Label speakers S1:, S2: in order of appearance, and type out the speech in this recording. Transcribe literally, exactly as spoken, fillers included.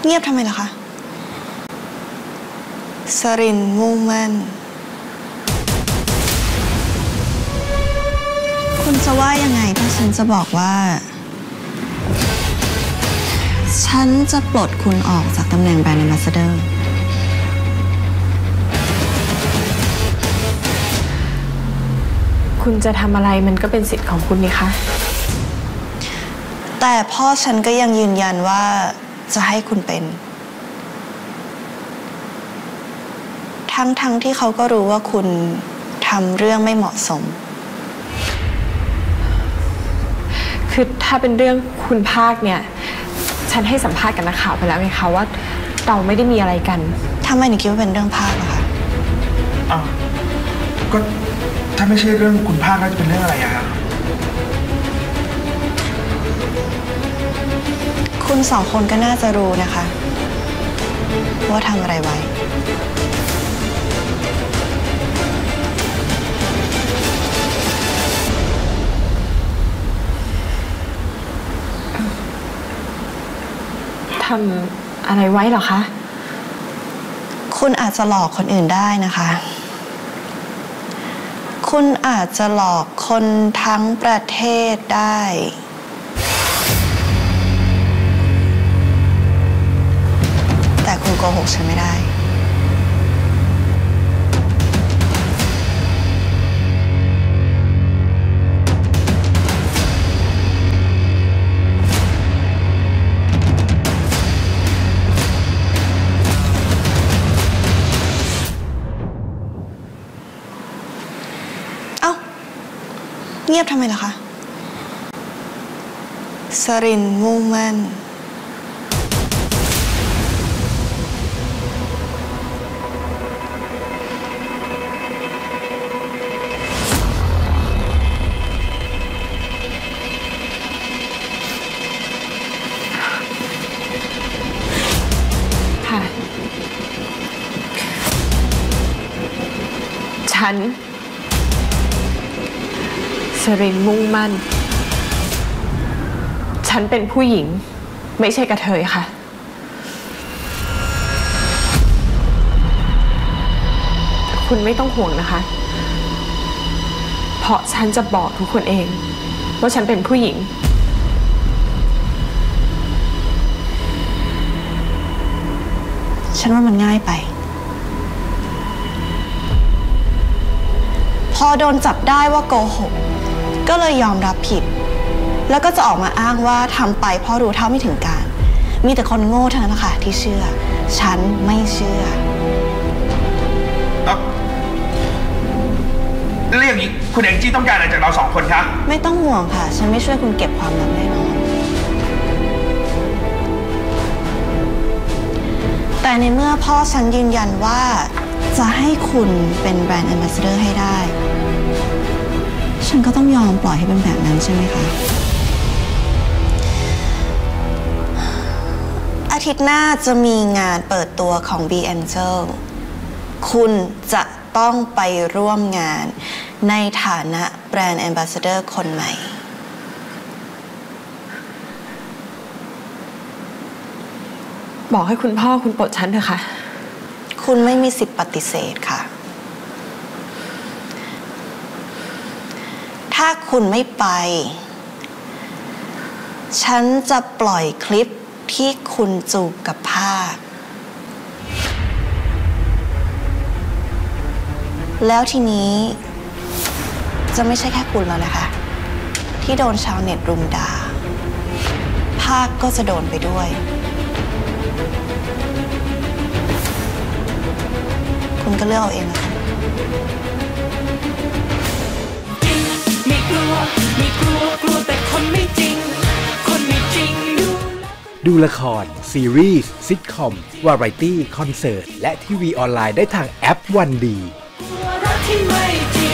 S1: เงียบทำไมล่ะคะสรินมุ่งมั่นคุณจะว่ายังไงถ้าฉันจะบอกว่าฉันจะปลดคุณออกจากตำแหน่งแบรนด์แอมบาสเดอร์
S2: คุณจะทำอะไรมันก็เป็นสิทธิ์ของคุณนี่คะ
S1: แต่พ่อฉันก็ยังยืนยันว่าจะให้คุณเป็นทั้งทั้งที่เขาก็รู้ว่าคุณทำเรื่องไม่เหมาะสม
S2: คือถ้าเป็นเรื่องคุณภาคเนี่ยฉันให้สัมภาษณ์กับนักข่าวไปแล้วไงคะว่าเราไม่ได้มีอะไรกัน
S1: ทำไมหนูคิดว่าเป็นเรื่องภาคล่ะคะ
S3: อ้าวก็ถ้าไม่ใช่เรื่องคุณภาคน่าจะเป็นเรื่องอะไรอะครับ
S1: คุณสองคนก็น่าจะรู้นะคะว่าทำอะไรไว้
S2: ทำอะไรไว้เหรอคะ
S1: คุณอาจจะหลอกคนอื่นได้นะคะคุณอาจจะหลอกคนทั้งประเทศได้แต่คุณโกหกฉันไม่ได้เงียบทำไมล่ะคะสรินมุ่งมั่น
S2: ค่ะฉันสรินมุ่งมั่นฉันเป็นผู้หญิงไม่ใช่กระเทยค่ะคุณไม่ต้องห่วงนะคะเพราะฉันจะบอกทุกคนเองว่าฉันเป็นผู้หญิง
S1: ฉันว่ามันง่ายไปพอโดนจับได้ว่าโกหกก็เลยยอมรับผิดแล้วก็จะออกมาอ้างว่าทำไปเพราะรู้เท่าไม่ถึงการมีแต่คนโง่เท่านั้นแหละค่ะที่เชื่อฉันไม่เชื่อ
S3: เรื่องนี้คุณแองจี้ต้องการอะไรจากเราสองคนคะ
S1: ไม่ต้องห่วงค่ะฉันไม่ช่วยคุณเก็บความลับแน่นอนแต่ในเมื่อพ่อฉันยืนยันว่าจะให้คุณเป็นแบรนด์แอมบาสเดอร์ให้ได้ฉันก็ต้องยอมปล่อยให้เป็นแบบนั้นใช่ไหมคะอาทิตย์หน้าจะมีงานเปิดตัวของ B Angel คุณจะต้องไปร่วมงานในฐานะแบรนด์แอมบาสเดอร์คนใหม่
S2: บอกให้คุณพ่อคุณปลดฉันเถอะค่ะ
S1: คุณไม่มีสิทธิ์ปฏิเสธค่ะถ้าคุณไม่ไปฉันจะปล่อยคลิปที่คุณจูบกับภาคแล้วทีนี้จะไม่ใช่แค่คุณแล้วนะคะที่โดนชาวเน็ตรุมด่าภาคก็จะโดนไปด้วยคุณก็เลือกเอาเองนะคะ
S4: ไม่กลัวไม่กลัวกลัวแต่คนไม่จริงคนไม่จริงดู
S5: ดูละครซีรีส์ซิทคอมวาไรตี้คอนเสิร์ตและทีวีออนไลน์ได้ทางแอปวันดี
S4: รักที่ไม่จริง